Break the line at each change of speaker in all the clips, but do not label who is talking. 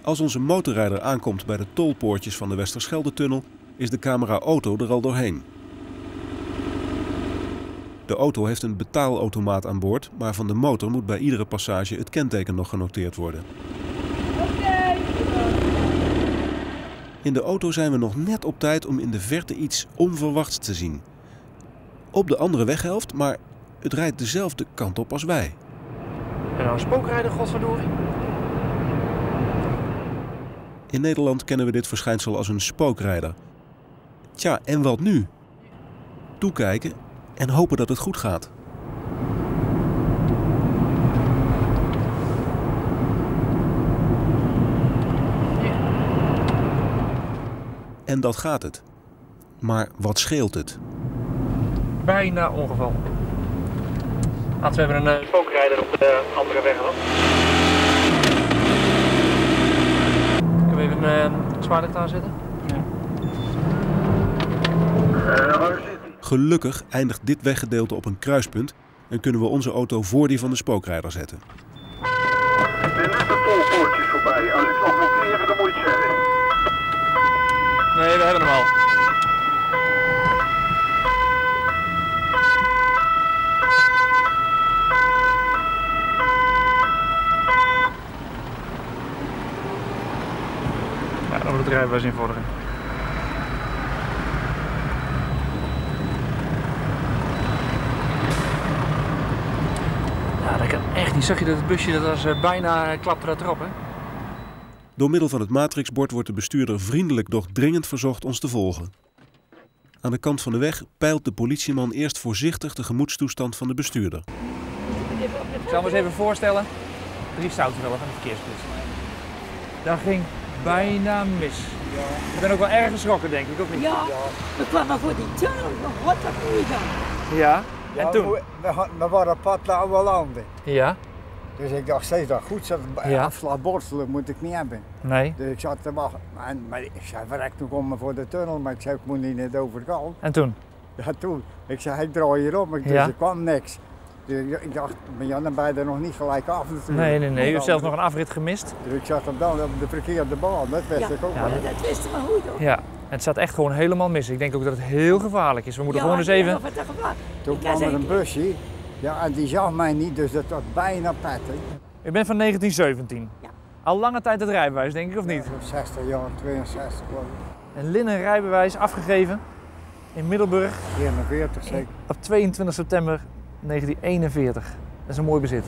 Als onze motorrijder aankomt bij de tolpoortjes van de Westerschelde-tunnel, is de camera auto er al doorheen. De auto heeft een betaalautomaat aan boord, maar van de motor moet bij iedere passage het kenteken nog genoteerd worden. In de auto zijn we nog net op tijd om in de verte iets onverwachts te zien. Op de andere weghelft, maar het rijdt dezelfde kant op als wij.
En nou een spookrijder, godverdorie.
In Nederland kennen we dit verschijnsel als een spookrijder. Tja, en wat nu? Toekijken en hopen dat het goed gaat. En dat gaat het. Maar wat scheelt het?
Bijna ongeval. We hebben een spookrijder op de andere weg gehad. Kunnen we even een zwaarlicht aanzetten? Ja.
Gelukkig eindigt dit weggedeelte op een kruispunt en kunnen we onze auto voor die van de spookrijder zetten.
Ik ben net de tolpoortjes voorbij. Als ik nog moet keren, dan moet je zeggen.
Nee, we hebben hem al. Ja, dan wordt het rijbewijs invorderen. Ja, dat kan echt niet. Zag je dat het busje, dat was bijna klapte dat erop, hè?
Door middel van het matrixbord wordt de bestuurder vriendelijk doch dringend verzocht ons te volgen. Aan de kant van de weg peilt de politieman eerst voorzichtig de gemoedstoestand van de bestuurder.
Ik zal me eens even voorstellen. 3 stoutenvelgen van de verkeerspolitie. Dat ging bijna mis. Ja. Ik ben ook wel erg geschrokken, denk ik, of niet?
Ja, we kwamen voor die tunnel. Wat dat moet dan?
Ja, en toen?
We waren pad naar oude landen.
Ja.
Dus ik dacht steeds dat goed zat.
Ja.
Afslag borstelen moet ik niet hebben.
Nee.
Dus ik zat te wachten. Maar ik zei, verrekt, toen komen we voor de tunnel. Maar ik zei, ik moet niet net overgaan.
En toen?
Ja, toen. Ik zei, ik draai hierom. Dus er kwam niks. Dus ik dacht, maar ja, dan ben je er nog niet gelijk af natuurlijk.
Nee. U hebt zelfs nog een afrit gemist.
Dus ik zat hem dan op de verkeerde baan. Dat wist ik ook wel.
Ja, dat wisten we goed hoor.
Ja. Het zat echt gewoon helemaal mis. Ik denk ook dat het heel gevaarlijk is. We moeten gewoon eens even...
Toen kwam er een busje. Ja, en die zag mij niet, dus dat was bijna petten.
U bent van 1917.
Ja.
Al lange tijd het rijbewijs, denk ik, of niet?
Ja, 60 jaar, 62 was het.
Een linnen rijbewijs afgegeven in Middelburg
41 zeker.
op 22 september 1941. Dat is een mooi bezit.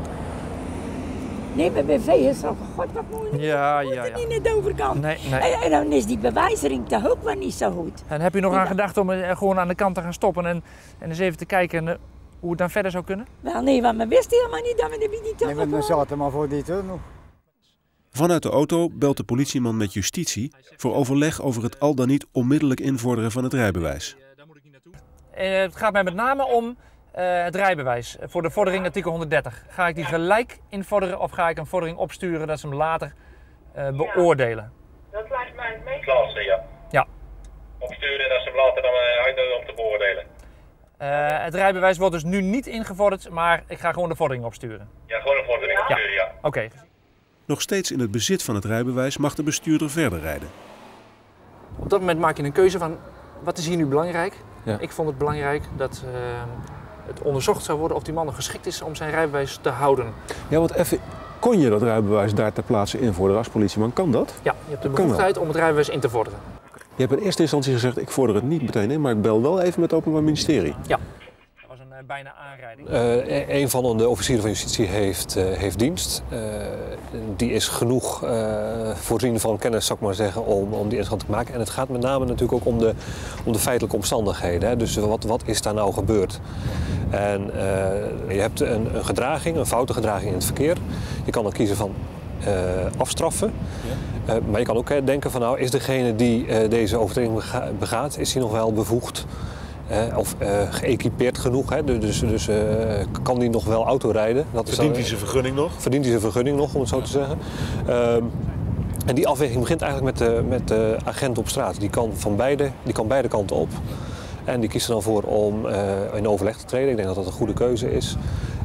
Nee, bij BV is er ook, god wat moeilijk.
Ja.
Niet naar de overkant.
Nee.
En dan is die bewijzering toch ook wel niet zo goed.
En heb je nog aan gedacht om gewoon aan de kant te gaan stoppen en eens even te kijken hoe het dan verder zou kunnen?
Wel nee, want we wisten helemaal niet dat we die tunnel
Nee, maar dan zaten maar voor die tunnel.
Vanuit de auto belt de politieman met justitie voor overleg over het al dan niet onmiddellijk invorderen van het rijbewijs.
Het gaat mij met name om het rijbewijs voor de vordering artikel 130. Ga ik die gelijk invorderen of ga ik een vordering opsturen dat ze hem later beoordelen?
Dat lijkt mij het meest lastig, ja.
Ja.
Opsturen en dat ze hem later dan uitnodigen om te beoordelen.
Het rijbewijs wordt dus nu niet ingevorderd, maar ik ga gewoon de vordering opsturen.
Ja, gewoon een vordering opsturen, ja.
Oké.
Nog steeds in het bezit van het rijbewijs mag de bestuurder verder rijden.
Op dat moment maak je een keuze van, wat is hier nu belangrijk?
Ja.
Ik vond het belangrijk dat het onderzocht zou worden of die man nog geschikt is om zijn rijbewijs te houden.
Ja, want even, kon je dat rijbewijs daar ter plaatse invorderen als politieman? Kan dat?
Ja, je hebt de bevoegdheid om het rijbewijs in te vorderen.
Je hebt in eerste instantie gezegd, ik vorder het niet meteen in, maar ik bel wel even met het Openbaar Ministerie.
Ja, dat was een bijna aanrijding.
Een van de officieren van justitie heeft dienst. Die is genoeg voorzien van kennis, zou ik maar zeggen, om die inschatting te maken. En het gaat met name natuurlijk ook om de feitelijke omstandigheden. Hè. Dus wat is daar nou gebeurd? En je hebt een gedraging, een foute gedraging in het verkeer. Je kan dan kiezen van afstraffen. Ja. Maar je kan ook denken van, nou, is degene die deze overtreding begaat, is hij nog wel bevoegd? Of geëquipeerd genoeg, hè? Dus kan die nog wel auto rijden?
Verdient hij zijn vergunning nog?
Verdient hij zijn vergunning nog, om het zo te zeggen. En die afweging begint eigenlijk met de agent op straat. Die kan beide kanten op. En die kiest er dan voor om in overleg te treden. Ik denk dat dat een goede keuze is.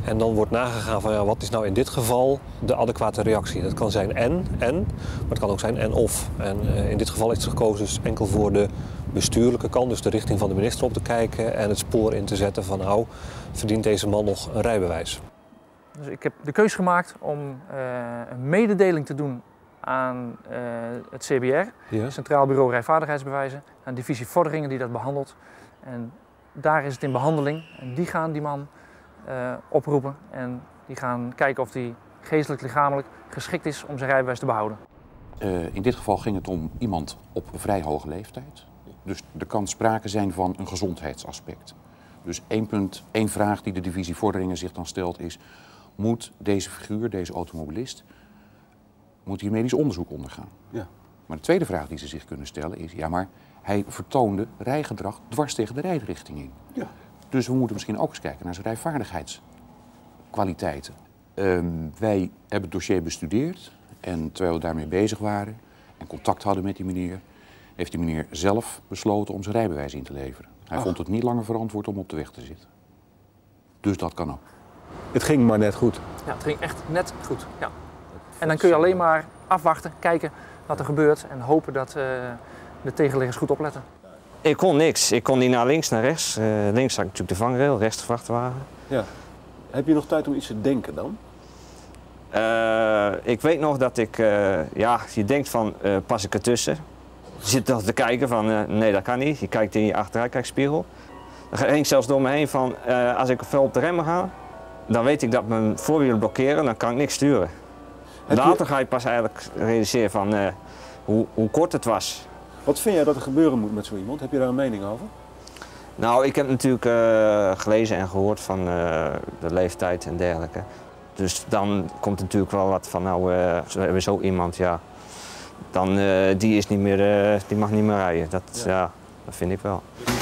En dan wordt nagegaan van ja, wat is nou in dit geval de adequate reactie. Dat kan zijn en, maar het kan ook zijn en of. En in dit geval is het gekozen dus enkel voor de bestuurlijke kant, dus de richting van de minister op te kijken en het spoor in te zetten van nou, verdient deze man nog een rijbewijs.
Dus ik heb de keus gemaakt om een mededeling te doen aan het CBR, Centraal Bureau Rijvaardigheidsbewijzen, aan divisie Vorderingen die dat behandelt. En daar is het in behandeling en die gaan die man oproepen en die gaan kijken of hij geestelijk lichamelijk geschikt is om zijn rijbewijs te behouden.
In dit geval ging het om iemand op een vrij hoge leeftijd. Dus er kan sprake zijn van een gezondheidsaspect. Dus één vraag die de divisie Vorderingen zich dan stelt is, moet deze figuur, deze automobilist, moet hier medisch onderzoek ondergaan?
Ja.
Maar de tweede vraag die ze zich kunnen stellen is, ja maar hij vertoonde rijgedrag dwars tegen de rijdrichting in.
Ja.
Dus we moeten misschien ook eens kijken naar zijn rijvaardigheidskwaliteiten. Wij hebben het dossier bestudeerd en terwijl we daarmee bezig waren en contact hadden met die meneer, heeft die meneer zelf besloten om zijn rijbewijs in te leveren. Hij vond het niet langer verantwoord om op de weg te zitten. Dus dat kan ook.
Het ging maar net goed.
Ja, het ging echt net goed. Ja. En dan kun je alleen maar afwachten, kijken wat er gebeurt en hopen dat de tegenliggers goed opletten.
Ik kon niks. Ik kon niet naar links, naar rechts. Links zag ik natuurlijk de vangrail, rechts de vrachtwagen.
Ja. Heb je nog tijd om iets te denken dan?
Ik weet nog dat ik, je denkt van, pas ik ertussen? Je zit toch te kijken van, nee dat kan niet. Je kijkt in je achteruitkijkspiegel. Er ging zelfs door me heen van, als ik veel op de remmen ga, dan weet ik dat mijn voorwielen blokkeren, dan kan ik niks sturen. Later ga je pas eigenlijk realiseren van hoe kort het was.
Wat vind jij dat er gebeuren moet met zo iemand? Heb je daar een mening over?
Nou, ik heb natuurlijk gelezen en gehoord van de leeftijd en dergelijke. Dus dan komt natuurlijk wel wat van, nou, we hebben zo iemand, ja, dan die is niet meer, die mag niet meer rijden. Dat vind ik wel.